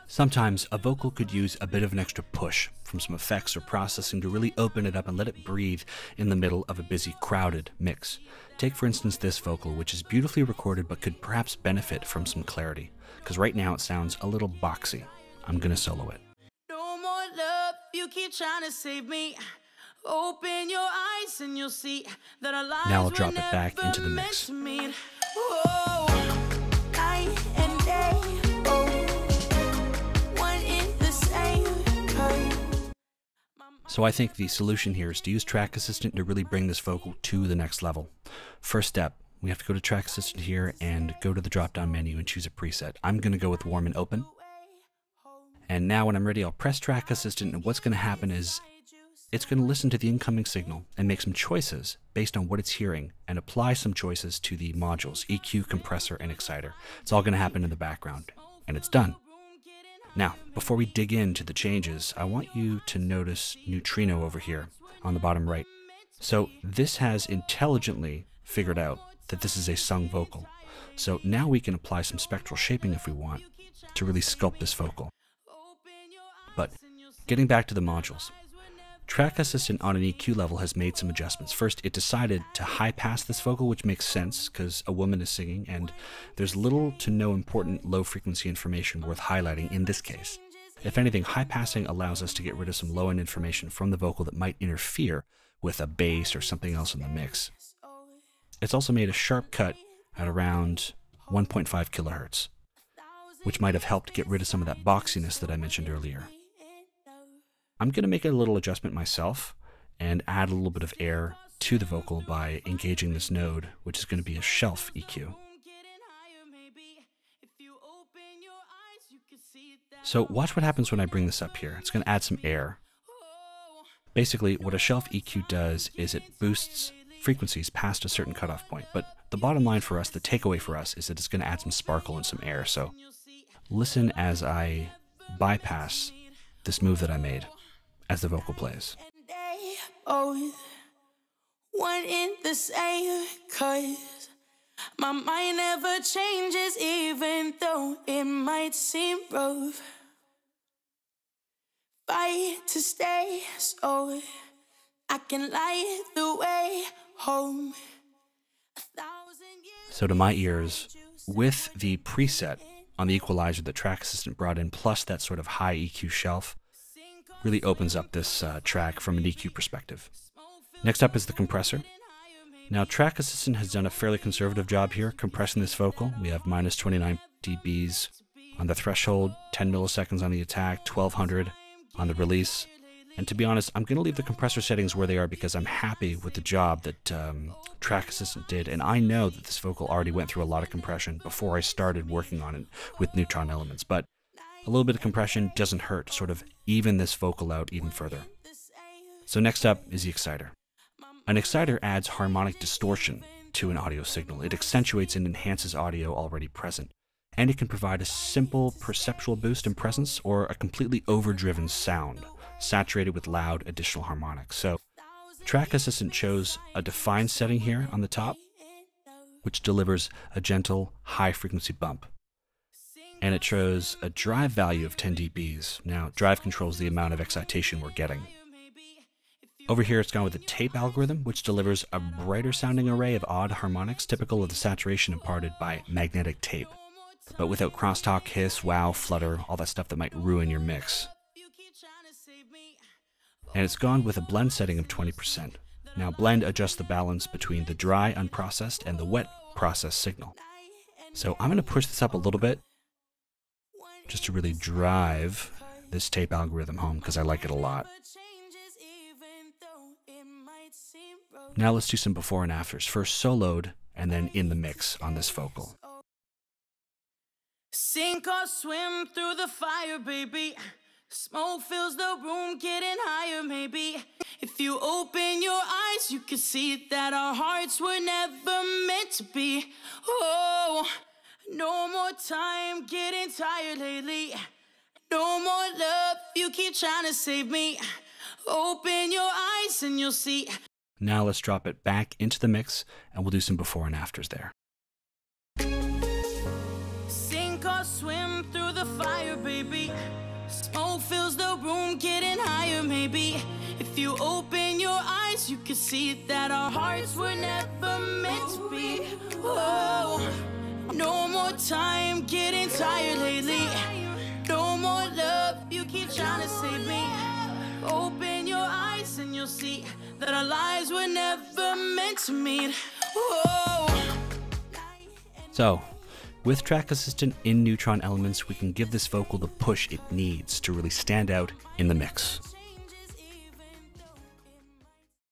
Sometimes a vocal could use a bit of an extra push from some effects or processing to really open it up and let it breathe in the middle of a busy, crowded mix. Take for instance this vocal, which is beautifully recorded but could perhaps benefit from some clarity, because right now it sounds a little boxy. I'm gonna solo it. No more love, you keep trying to save me. Open your eyes and you'll see that our lives now I'll drop it back into the mix. So I think the solution here is to use Track Assistant to really bring this vocal to the next level. First step, we have to go to Track Assistant here and go to the drop-down menu and choose a preset. I'm going to go with Warm and Open. And now when I'm ready, I'll press Track Assistant, and what's going to happen is it's going to listen to the incoming signal and make some choices based on what it's hearing and apply some choices to the modules, EQ, compressor, and exciter. It's all going to happen in the background, and it's done. Now, before we dig into the changes, I want you to notice neutrino over here on the bottom right. So this has intelligently figured out that this is a sung vocal. So now we can apply some spectral shaping if we want to really sculpt this vocal. But getting back to the modules, Track Assistant on an EQ level has made some adjustments. First, it decided to high pass this vocal, which makes sense because a woman is singing and there's little to no important low frequency information worth highlighting in this case. If anything, high passing allows us to get rid of some low end information from the vocal that might interfere with a bass or something else in the mix. It's also made a sharp cut at around 1.5 kilohertz, which might have helped get rid of some of that boxiness that I mentioned earlier. I'm going to make a little adjustment myself and add a little bit of air to the vocal by engaging this node, which is going to be a shelf EQ. So watch what happens when I bring this up here. It's going to add some air. Basically, what a shelf EQ does is it boosts frequencies past a certain cutoff point. But the bottom line for us, the takeaway for us, is that it's going to add some sparkle and some air. So listen as I bypass this move that I made as the vocal plays. One in the same, 'cause my mind never changes, even though it might seem rough. Fight to stay, so I can light the way home. So to my ears, with the preset on the equalizer that Track Assistant brought in, plus that sort of high EQ shelf, really opens up this track from an EQ perspective. Next up is the compressor. Now, Track Assistant has done a fairly conservative job here compressing this vocal. We have minus 29 dBs on the threshold, 10 milliseconds on the attack, 1200 on the release. And to be honest, I'm going to leave the compressor settings where they are because I'm happy with the job that Track Assistant did. And I know that this vocal already went through a lot of compression before I started working on it with Neutron Elements. But a little bit of compression doesn't hurt to sort of even this vocal out even further. So next up is the exciter. An exciter adds harmonic distortion to an audio signal. It accentuates and enhances audio already present. And it can provide a simple perceptual boost in presence or a completely overdriven sound, saturated with loud additional harmonics. So Track Assistant chose a defined setting here on the top, which delivers a gentle high frequency bump. And it chose a drive value of 10 dBs. Now, drive controls the amount of excitation we're getting. Over here, it's gone with a tape algorithm, which delivers a brighter sounding array of odd harmonics typical of the saturation imparted by magnetic tape, but without crosstalk, hiss, wow, flutter, all that stuff that might ruin your mix. And it's gone with a blend setting of 20%. Now, blend adjusts the balance between the dry, unprocessed, and the wet, processed signal. So I'm going to push this up a little bit, just to really drive this tape algorithm home because I like it a lot. Now let's do some before and afters. First soloed and then in the mix on this vocal. Sink or swim through the fire, baby. Smoke fills the room, getting higher, maybe. If you open your eyes, you can see that our hearts were never meant to be. Oh, no more time getting tired lately. No more love, you keep trying to save me. Open your eyes and you'll see. Now let's drop it back into the mix and we'll do some before and afters there. Sink or swim through the fire, baby. fills the room, getting higher maybe. If you open your eyes, you can see that our hearts were never meant to be. Oh, no more time getting tired lately. No more love, you keep trying to save me. Open your eyes and you'll see that our lives were never meant to meet. Oh. So, with Track Assistant in Neutron Elements, we can give this vocal the push it needs to really stand out in the mix.